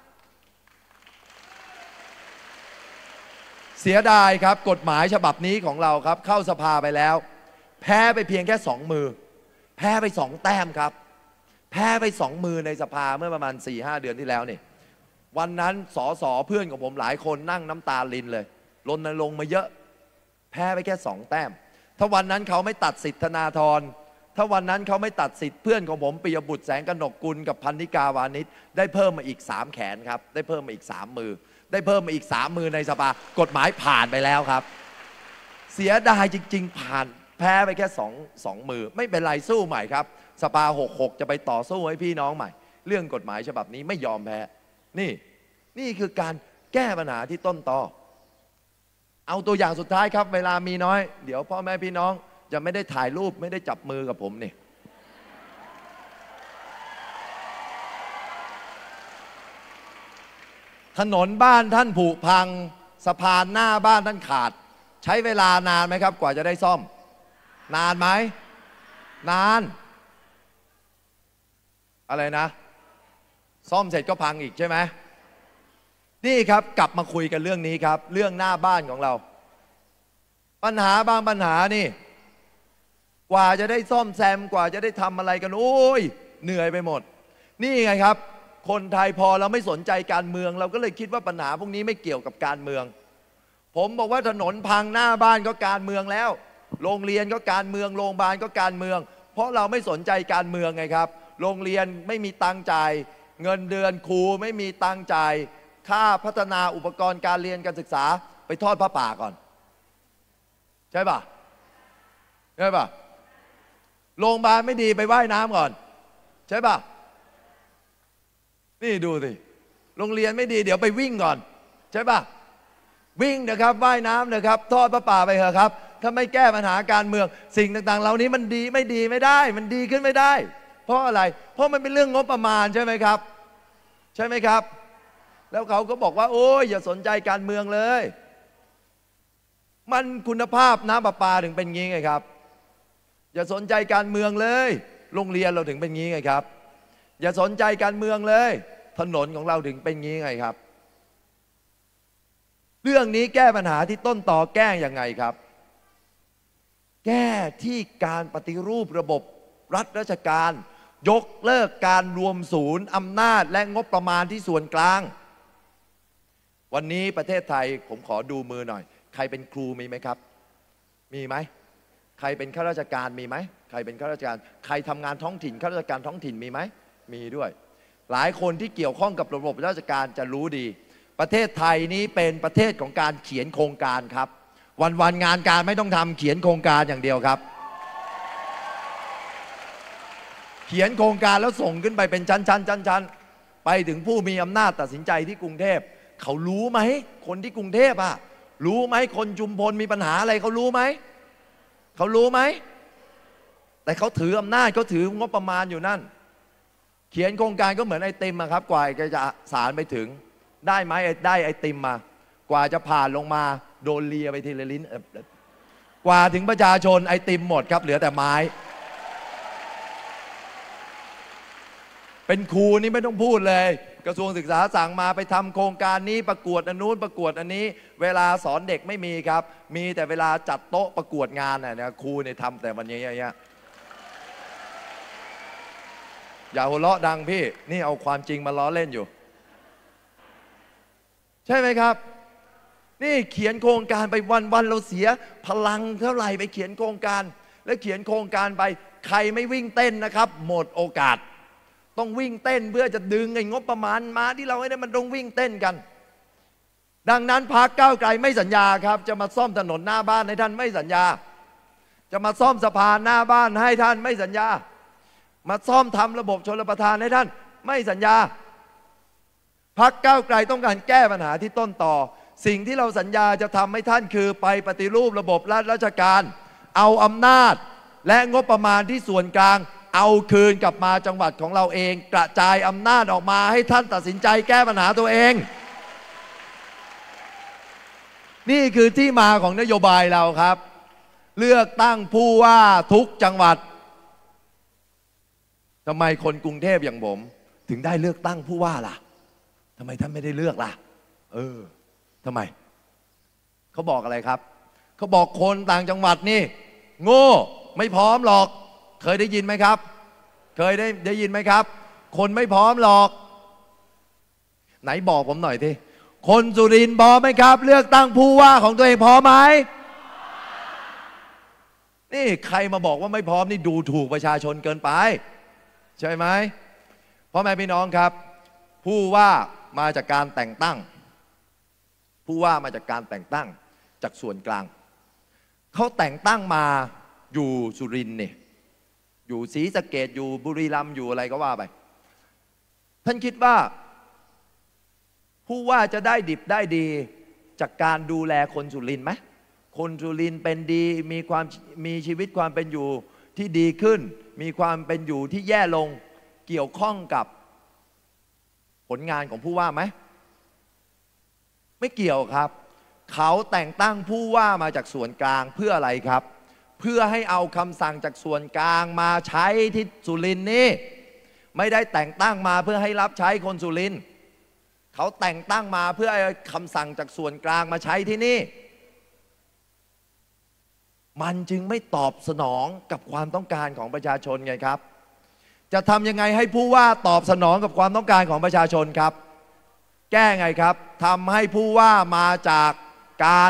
เสียดายครับกฎหมายฉบับนี้ของเราครับเข้าสภาไปแล้วแพ้ไปเพียงแค่2 มือแพ้ไป2 แต้มครับแพ้ไป2 มือในสภาเมื่อประมาณ 4-5 เดือนที่แล้วนี่วันนั้นสสเพื่อนของผมหลายคนนั่งน้ำตาลินเลยรณรงค์มาเยอะแพ้ไปแค่2 แต้มถ้าวันนั้นเขาไม่ตัดสิทธิ์ธนาธรถ้าวันนั้นเขาไม่ตัดสิทธิ์เพื่อนของผมปิยบุตรแสงกนกกุลกับพันนิกาวานิชได้เพิ่มมาอีก3 แขนครับได้เพิ่มมาอีก3 มือได้เพิ่มมาอีก3 มือในสภากฎหมายผ่านไปแล้วครับเสียดายจริงๆผ่านแพ้ไปแค่2 มือไม่เป็นไรสู้ใหม่ครับสภา66จะไปต่อสู้ให้พี่น้องใหม่เรื่องกฎหมายฉบับนี้ไม่ยอมแพ้นี่คือการแก้ปัญหาที่ต้นตอเอาตัวอย่างสุดท้ายครับเวลามีน้อยเดี๋ยวพ่อแม่พี่น้องจะไม่ได้ถ่ายรูปไม่ได้จับมือกับผมนี่ถนนบ้านท่านผุพังสะพานหน้าบ้านท่านขาดใช้เวลานานไหมครับกว่าจะได้ซ่อมนานไหมนานอะไรนะซ่อมเสร็จก็พังอีกใช่ไหมนี่ครับกลับมาคุยกันเรื่องนี้ครับเรื่องหน้าบ้านของเราปัญหาบางปัญหานี่กว่าจะได้ซ่อมแซมกว่าจะได้ทำอะไรกันโอ้ยเหนื่อยไปหมดนี่ไงครับคนไทยพอเราไม่สนใจการเมืองเราก็เลยคิดว่าปัญหาพวกนี้ไม่เกี่ยวกับการเมืองผมบอกว่าถนนพังหน้าบ้านก็การเมืองแล้วโรงเรียนก็การเมืองโรงพยาบาลก็การเมืองเพราะเราไม่สนใจการเมืองไงครับโรงเรียนไม่มีตังค์จ่ายเงินเดือนครูไม่มีตังค์จ่ายค่าพัฒนาอุปกรณ์การเรียนการศึกษาไปทอดผ้าป่าก่อนใช่ป่ะใช่ป่ะโรงพยาบาลไม่ดีไปว่ายน้ำก่อนใช่ป่ะนี่ดูสิโรงเรียนไม่ดีเดี๋ยวไปวิ่งก่อนใช่ป่ะวิ่งนะครับว่ายน้ำนะครับทอดผ้าป่าไปเถอะครับถ้าไม่แก้ปัญหาการเมืองสิ่งต่างๆเหล่านี้มันดีไม่ได้มันดีขึ้นไม่ได้เพราะอะไรเพราะมันเป็นเรื่องงบประมาณใช่ไหมครับใช่ไหมครับแล้วเขาก็บอกว่าโอ้ยอย่าสนใจการเมืองเลยมันคุณภาพน้ำประปาถึงเป็นงี้ไงครับอย่าสนใจการเมืองเลยโรงเรียนเราถึงเป็นงี้ไงครับอย่าสนใจการเมืองเลยถนนของเราถึงเป็นงี้ไงครับเรื่องนี้แก้ปัญหาที่ต้นตอแก้ยังไงครับแก้ที่การปฏิรูประบบรัฐราชการยกเลิกการรวมศูนย์อำนาจและงบประมาณที่ส่วนกลางวันนี้ประเทศไทยผมขอดูมือหน่อยใครเป็นครูมีไหมครับมีไหมใครเป็นข้าราชการมีไหมใครเป็นข้าราชการใครทำงานท้องถิ่นข้าราชการท้องถิ่นมีไหมมีด้วยหลายคนที่เกี่ยวข้องกับระบบราชการจะรู้ดีประเทศไทยนี้เป็นประเทศของการเขียนโครงการครับวันงานการไม่ต้องทำเขียนโครงการอย่างเดียวครับเขียนโครงการแล้วส่งขึ้นไปเป็นชั้นไปถึงผู้มีอำนาจตัดสินใจที่กรุงเทพเขารู้ไหมคนที่กรุงเทพอะรู้ไหมคนชุมพลมีปัญหาอะไรเขารู้ไหมเขารู้ไหมแต่เขาถืออำนาจเขาถืองบประมาณอยู่นั่นเขียนโครงการก็เหมือนไอติมครับกว่าจะสารไปถึงได้ไหมได้ไอติมมากว่าจะผ่านลงมาโดนเลียไปทีละลิ้นกว่าถึงประชาชนไอติมหมดครับเหลือแต่ไม้เป็นครูนี่ไม่ต้องพูดเลยกระทรวงศึกษาสั่งมาไปทำโครงการนี้ประกวดอันนู้นประกวดอันนี้เวลาสอนเด็กไม่มีครับมีแต่เวลาจัดโต๊ะประกวดงานเนี่ยครูเนี่ยทำแต่วันนี้อย่าหัวเราะดังพี่นี่เอาความจริงมาล้อเล่นอยู่ใช่ไหมครับนี่เขียนโครงการไปวันเราเสียพลังเท่าไหร่ไปเขียนโครงการแล้วเขียนโครงการไปใครไม่วิ่งเต้นนะครับหมดโอกาสต้องวิ่งเต้นเพื่อจะดึงไอ้งบประมาณมาที่เราให้ได้มันต้องวิ่งเต้นกันดังนั้นพรรคก้าวไกลไม่สัญญาครับจะมาซ่อมถนนหน้าบ้านให้ท่านไม่สัญญาจะมาซ่อมสะพานหน้าบ้านให้ท่านไม่สัญญามาซ่อมทำระบบชลประทานให้ท่านไม่สัญญาพรรคก้าวไกลต้องการแก้ปัญหาที่ต้นตอสิ่งที่เราสัญญาจะทำให้ท่านคือไปปฏิรูประบบรัฐราชการเอาอำนาจและงบประมาณที่ส่วนกลางเอาคืนกลับมาจังหวัดของเราเองกระจายอำนาจออกมาให้ท่านตัดสินใจแก้ปัญหาตัวเองนี่คือที่มาของนโยบายเราครับเลือกตั้งผู้ว่าทุกจังหวัดทำไมคนกรุงเทพอย่างผมถึงได้เลือกตั้งผู้ว่าล่ะทำไมท่านไม่ได้เลือกล่ะทำไมเขาบอกอะไรครับเขาบอกคนต่างจังหวัดนี่โง่ไม่พร้อมหรอกเคยได้ยินไหมครับเคยได้ยินไหมครับคนไม่พร้อมหรอกไหนบอกผมหน่อยทีคนสุรินทร์พร้อมไหมครับเลือกตั้งผู้ว่าของตัวเองพร้อมไหมนี่ใครมาบอกว่าไม่พร้อมนี่ดูถูกประชาชนเกินไปใช่ไหมพ่อแม่พี่น้องครับผู้ว่ามาจากการแต่งตั้งผู้ว่ามาจากการแต่งตั้งจากส่วนกลางเขาแต่งตั้งมาอยู่สุรินทร์เนี่ยอยู่ศรีสะเกษอยู่บุรีรัมย์อยู่อะไรก็ว่าไปท่านคิดว่าผู้ว่าจะได้ดิบได้ดีจากการดูแลคนสุรินทร์ไหมคนสุรินทร์เป็นดีมีชีวิตความเป็นอยู่ที่ดีขึ้นมีความเป็นอยู่ที่แย่ลงเกี่ยวข้องกับผลงานของผู้ว่าไหมไม่เกี่ยวครับเขาแต่งตั้งผู้ว่ามาจากส่วนกลางเพื่ออะไรครับเพื่อให้เอาคำสั่งจากส่วนกลางมาใช้ที่สุรินทร์นี่ไม่ได้แต่งตั้งมาเพื่อให้รับใช้คนสุรินทร์เขาแต่งตั้งมาเพื่อเอาคำสั่งจากส่วนกลางมาใช้ที่นี่มันจึงไม่ตอบสนองกับความต้องการของประชาชนไงครับจะทำยังไงให้ผู้ว่าตอบสนองกับความต้องการของประชาชนครับแก้ไงครับทำให้ผู้ว่ามาจากการ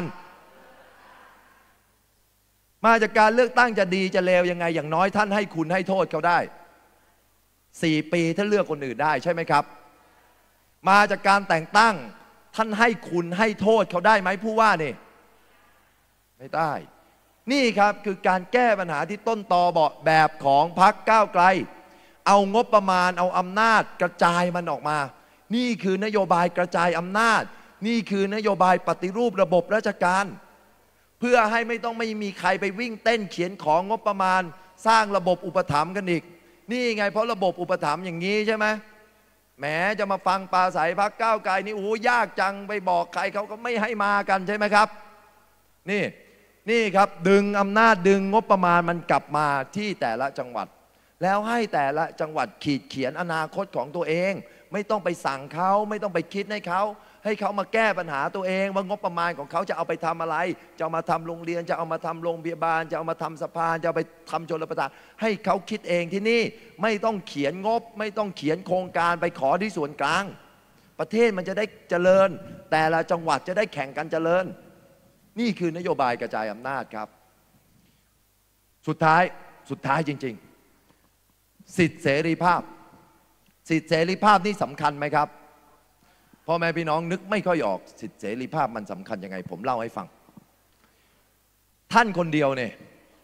เลือกตั้งจะดีจะเลวยังไงอย่างน้อยท่านให้คุณให้โทษเขาได้4 ปีท่านเลือกคนอื่นได้ใช่ไหมครับมาจากการแต่งตั้งท่านให้คุณให้โทษเขาได้ไหมผู้ว่านี่ไม่ได้นี่ครับคือการแก้ปัญหาที่ต้นตอแบบของพรรคก้าวไกลเอางบประมาณเอาอำนาจกระจายมันออกมานี่คือนโยบายกระจายอำนาจนี่คือนโยบายปฏิรูประบบราชการเพื่อให้ไม่มีใครไปวิ่งเต้นเขียนของงบประมาณสร้างระบบอุปถัมภ์กันอีกนี่ไงเพราะระบบอุปถัมภ์อย่างนี้ใช่ไหมแหมจะมาฟังปราศัยพรรคก้าวไกลนี่โอ้ยากจังไปบอกใครเขาก็ไม่ให้มากันใช่ไหมครับนี่ครับดึงอำนาจดึงงบประมาณมันกลับมาที่แต่ละจังหวัดแล้วให้แต่ละจังหวัดขีดเขียนอนาคตของตัวเองไม่ต้องไปสั่งเขาไม่ต้องไปคิดให้เขามาแก้ปัญหาตัวเองว่างบประมาณของเขาจะเอาไปทำอะไรจะเอามาทำโรงเรียนจะเอามาทำโรงพยาบาลจะเอามาทำสะพานจะเอาไปทำชลประทานให้เขาคิดเองที่นี่ไม่ต้องเขียนงบไม่ต้องเขียนโครงการไปขอที่ส่วนกลางประเทศมันจะได้เจริญแต่ละจังหวัดจะได้แข่งกันเจริญนี่คือนโยบายกระจายอำนาจครับสุดท้ายจริงๆสิทธิเสรีภาพนี่สำคัญไหมครับพ่อแม่พี่น้องนึกไม่ค่อยออกสิทธิเสรีภาพมันสำคัญยังไงผมเล่าให้ฟังท่านคนเดียวเนี่ย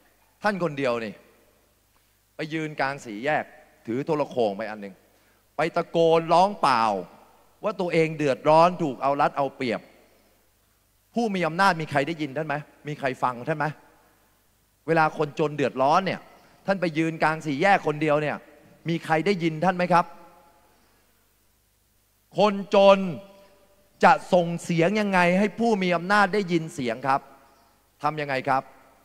ไปยืนกลางสี่แยกถือโทรโข่งไปอันหนึ่งไปตะโกนร้องเปล่าว่าตัวเองเดือดร้อนถูกเอารัดเอาเปรียบผู้มีอำนาจมีใครได้ยินท่านไหมมีใครฟังท่านไหมเวลาคนจนเดือดร้อนเนี่ยท่านไปยืนกลางสี่แยกคนเดียวเนี่ยมีใครได้ยินท่านไหมครับคนจนจะส่งเสียงยังไงให้ผู้มีอำนาจได้ยินเสียงครับทำยังไงครับ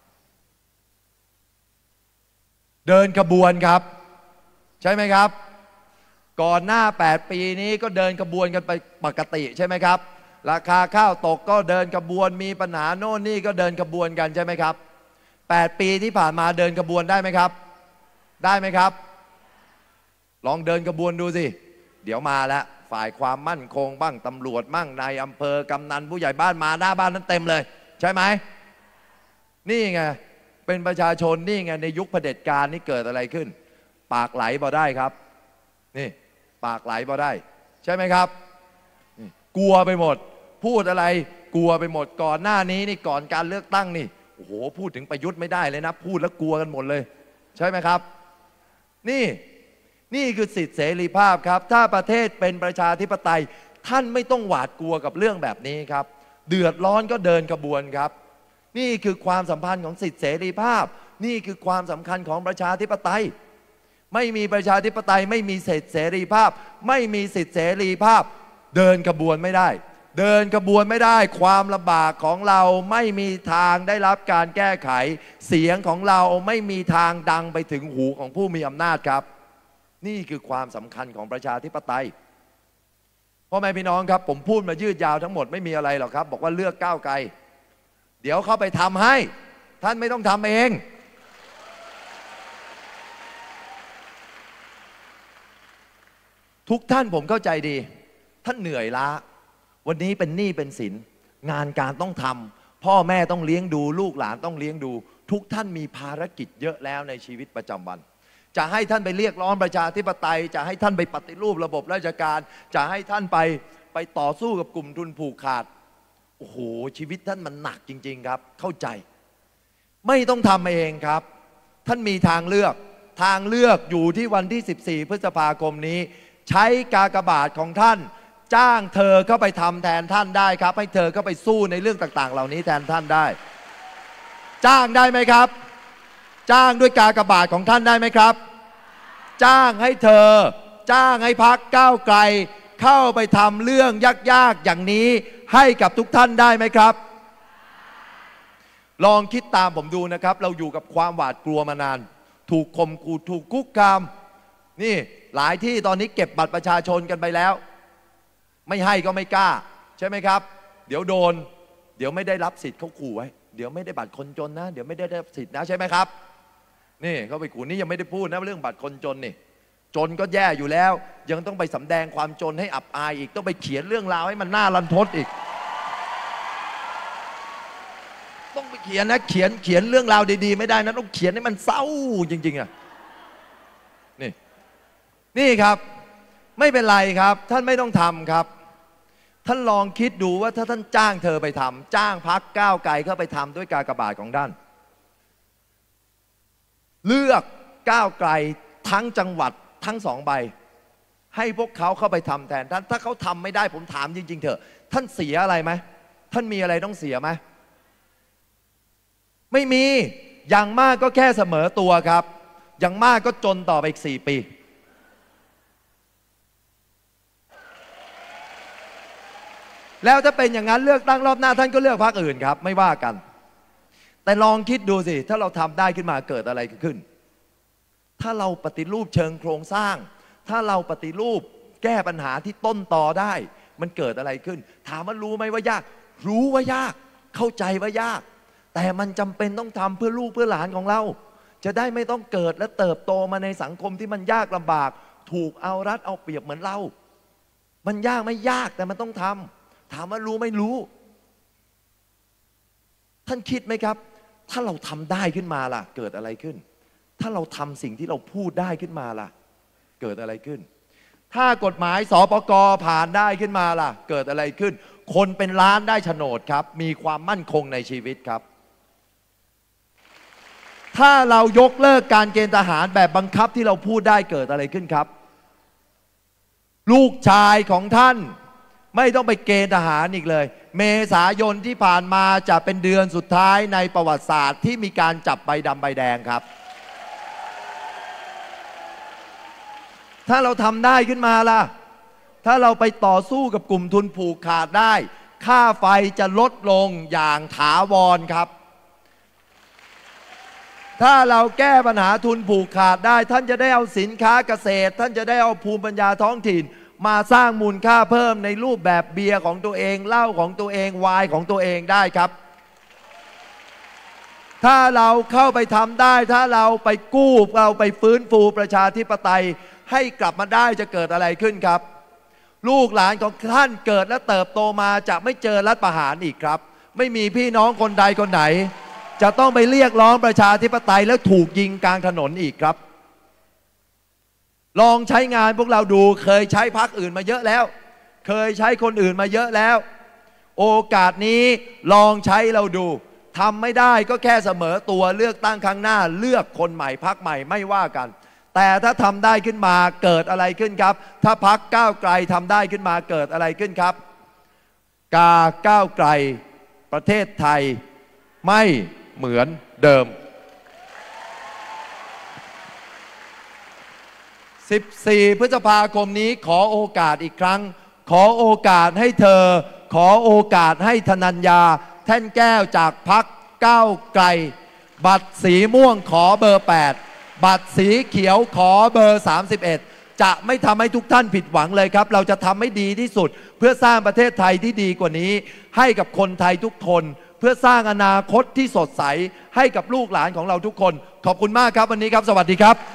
เดินขบวนครับใช่ไหมครับก่อนหน้า8 ปีนี้ก็เดินขบวนกันไปปกติใช่ไหมครับราคาข้าวตกก็เดินขบวนมีปัญหาโน่นนี่ก็เดินขบวนกันใช่ไหมครับ8 ปีที่ผ่านมาเดินขบวนได้ไหมครับลองเดินขบวนดูสิเดี๋ยวมาแล้วฝ่ายความมั่นคงบ้างตำรวจบ้างนายอำเภอกำนันผู้ใหญ่บ้านมาหน้าบ้านนั้นเต็มเลยใช่ไหมนี่ไงเป็นประชาชนนี่ไงในยุคเผด็จการนี่เกิดอะไรขึ้นปากไหลบ่ได้ครับนี่ปากไหลบ่ได้ใช่ไหมครับกลัวไปหมดพูดอะไรกลัวไปหมดก่อนหน้านี้นี่ก่อนการเลือกตั้งนี่โอ้โหพูดถึงประยุทธ์ไม่ได้เลยนะพูดแล้วกลัวกันหมดเลยใช่ไหมครับนี่คือสิทธิเสรีภาพครับถ้าประเทศเป็นประชาธิปไตยท่านไม่ต้องหวาดกลัวกับเรื่องแบบนี้ครับเดือดร้อนก็เดินขบวนครับนี่คือความสัมพันธ์ของสิทธิเสรีภาพนี่คือความสำคัญของประชาธิปไตยไม่มีประชาธิปไตยไม่มีสิทธิเสรีภาพไม่มีสิทธิเสรีภาพเดินขบวนไม่ได้ความลำบากของเราไม่มีทางได้รับการแก้ไขเสียงของเราไม่มีทางดังไปถึงหูของผู้มีอำนาจครับนี่คือความสำคัญของประชาธิปไตยพ่อแม่พี่น้องครับผมพูดมายืดยาวทั้งหมดไม่มีอะไรหรอกครับบอกว่าเลือกก้าวไกลเดี๋ยวเขาไปทำให้ท่านไม่ต้องทำเองทุกท่านผมเข้าใจดีท่านเหนื่อยล้าวันนี้เป็นหนี้เป็นสินงานการต้องทำพ่อแม่ต้องเลี้ยงดูลูกหลานต้องเลี้ยงดูทุกท่านมีภารกิจเยอะแล้วในชีวิตประจำวันจะให้ท่านไปเรียกร้องประชาธิปไตยจะให้ท่านไปปฏิรูประบบราชการจะให้ท่านไปต่อสู้กับกลุ่มทุนผูกขาดโอ้โหชีวิตท่านมันหนักจริงๆครับเข้าใจไม่ต้องทำเองครับท่านมีทางเลือกอยู่ที่วันที่14 พฤษภาคมนี้ใช้กากบาทของท่านจ้างเธอเข้าไปทำแทนท่านได้ครับให้เธอเข้าไปสู้ในเรื่องต่างๆเหล่านี้แทนท่านได้จ้างได้ไหมครับจ้างด้วยกากบาทของท่านได้ไหมครับจ้างให้เธอจ้างให้พรรคก้าวไกลเข้าไปทำเรื่องยากๆอย่างนี้ให้กับทุกท่านได้ไหมครับลองคิดตามผมดูนะครับเราอยู่กับความหวาดกลัวมานานถูกข่มขู่ถูกคุกคามนี่หลายที่ตอนนี้เก็บบัตรประชาชนกันไปแล้วไม่ให้ก็ไม่กล้าใช่ไหมครับเดี๋ยวโดนเดี๋ยวไม่ได้รับสิทธิ์เขาขู่ไว้เดี๋ยวไม่ได้บัตรคนจนนะเดี๋ยวไม่ได้รับสิทธิ์นะใช่ไหมครับนี่เขาไปขู่นี่ยังไม่ได้พูดนะเรื่องบัตรคนจนนี่จนก็แย่อยู่แล้วยังต้องไปสำแดงความจนให้อับอายอีกต้องไปเขียนเรื่องราวให้มันน่ารันทดอีกต้องไปเขียนนะเขียนเรื่องราวดีๆไม่ได้นะต้องเขียนให้มันเศร้าจริงๆอ่ะนี่ครับไม่เป็นไรครับท่านไม่ต้องทำครับท่านลองคิดดูว่าถ้าท่านจ้างเธอไปทำจ้างพรรคก้าวไกลเข้าไปทำด้วยกากบาทของท่านเลือกก้าวไกลทั้งจังหวัดทั้ง2 ใบให้พวกเขาเข้าไปทำแทนท่านถ้าเขาทำไม่ได้ผมถามจริงๆเถอะท่านเสียอะไรไหมท่านมีอะไรต้องเสียไหมไม่มีอย่างมากก็แค่เสมอตัวครับอย่างมากก็จนต่อไปอีก4 ปีแล้วถ้าเป็นอย่างนั้นเลือกตั้งรอบหน้าท่านก็เลือกพรรคอื่นครับไม่ว่ากันแต่ลองคิดดูสิถ้าเราทำได้ขึ้นมาเกิดอะไรขึ้นถ้าเราปฏิรูปเชิงโครงสร้างถ้าเราปฏิรูปแก้ปัญหาที่ต้นตอได้มันเกิดอะไรขึ้นถามว่ารู้ไหมว่ายากรู้ว่ายากเข้าใจว่ายากแต่มันจำเป็นต้องทำเพื่อลูกเพื่อหลานของเราจะได้ไม่ต้องเกิดและเติบโตมาในสังคมที่มันยากลำบากถูกเอารัดเอาเปรียบเหมือนเรามันยากไม่ยากแต่มันต้องทำถามว่ารู้ไม่รู้ท่านคิดไหมครับถ้าเราทำได้ขึ้นมาล่ะเกิดอะไรขึ้นถ้าเราทำสิ่งที่เราพูดได้ขึ้นมาล่ะเกิดอะไรขึ้นถ้ากฎหมายสปก.ผ่านได้ขึ้นมาล่ะเกิดอะไรขึ้นคนเป็นล้านได้โฉนดครับมีความมั่นคงในชีวิตครับถ้าเรายกเลิกการเกณฑ์ทหารแบบบังคับที่เราพูดได้เกิดอะไรขึ้นครับลูกชายของท่านไม่ต้องไปเกณฑ์ทหารอีกเลยเมษายนที่ผ่านมาจะเป็นเดือนสุดท้ายในประวัติศาสตร์ที่มีการจับใบดำใบแดงครับถ้าเราทำได้ขึ้นมาล่ะถ้าเราไปต่อสู้กับกลุ่มทุนผูกขาดได้ค่าไฟจะลดลงอย่างถาวรครับถ้าเราแก้ปัญหาทุนผูกขาดได้ท่านจะได้เอาสินค้าเกษตรท่านจะได้เอาภูมิปัญญาท้องถิ่นมาสร้างมูลค่าเพิ่มในรูปแบบเบียร์ของตัวเองเหล้าของตัวเองไวน์ของตัวเองได้ครับถ้าเราเข้าไปทำได้ถ้าเราไปกู้เราไปฟื้นฟูประชาธิปไตยให้กลับมาได้จะเกิดอะไรขึ้นครับลูกหลานของท่านเกิดและเติบโตมาจะไม่เจอรัฐประหารอีกครับไม่มีพี่น้องคนใดคนไหนจะต้องไปเรียกร้องประชาธิปไตยแล้วถูกยิงกลางถนนอีกครับลองใช้งานพวกเราดูเคยใช้พรรคอื่นมาเยอะแล้วเคยใช้คนอื่นมาเยอะแล้วโอกาสนี้ลองใช้เราดูทำไม่ได้ก็แค่เสมอตัวเลือกตั้งครั้งหน้าเลือกคนใหม่พรรคใหม่ไม่ว่ากันแต่ถ้าทำได้ขึ้นมาเกิดอะไรขึ้นครับถ้าพรรคก้าวไกลทำได้ขึ้นมาเกิดอะไรขึ้นครับก้าวไกลประเทศไทยไม่เหมือนเดิม14 พฤษภาคมนี้ขอโอกาสอีกครั้งขอโอกาสให้เธอขอโอกาสให้ธนัญญาแท่นแก้วจากพรรคก้าวไกลบัตรสีม่วงขอเบอร์8บัตรสีเขียวขอเบอร์31จะไม่ทำให้ทุกท่านผิดหวังเลยครับเราจะทำให้ดีที่สุดเพื่อสร้างประเทศไทยที่ดีกว่านี้ให้กับคนไทยทุกคนเพื่อสร้างอนาคตที่สดใสให้กับลูกหลานของเราทุกคนขอบคุณมากครับวันนี้ครับสวัสดีครับ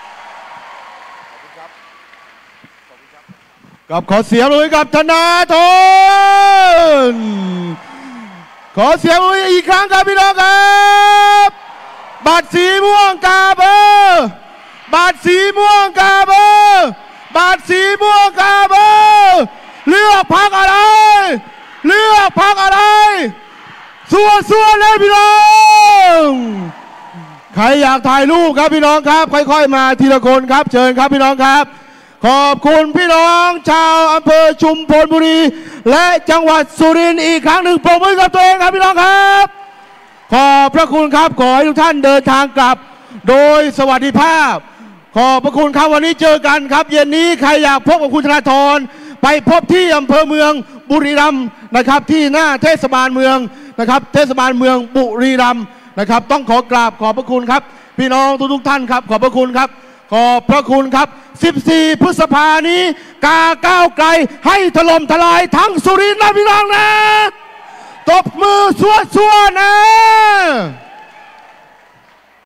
กับขอเสียงเลยกับธนาธรขอเสียงเลยอีกครั้งครับพี่น้องครับบัตรสีม่วงกาเบอร์บัตรสีม่วงกาเบอร์บัตรสีม่วงกาเบอร์เลือกพรรคอะไรเลือกพรรคอะไรสู้เลยพี่น้องใครอยากถ่ายรูปครับพี่น้องครับค่อยๆมาทีละคนครับเชิญครับพี่น้องครับขอบคุณพี่น้องชาวอำเภอชุมพลบุรีและจังหวัดสุรินทร์อีกครั้งหนึ่งปรบมือกับตัวเองครับพี่น้องครับขอบพระคุณครับขอให้ทุกท่านเดินทางกลับโดยสวัสดิภาพขอบพระคุณครับวันนี้เจอกันครับเย็นนี้ใครอยากพบกับคุณธนาธรไปพบที่อำเภอเมืองบุรีรัมย์นะครับที่หน้าเทศบาลเมืองนะครับเทศบาลเมืองบุรีรัมย์นะครับต้องขอกราบขอบพระคุณครับพี่น้องทุกท่านครับขอบพระคุณครับขอบพระคุณครับ14 พฤษภานี้กาก้าวไกลให้ถล่มทลายทั้งสุรินทร์นะพี่น้องนะตบมือซัวๆนะ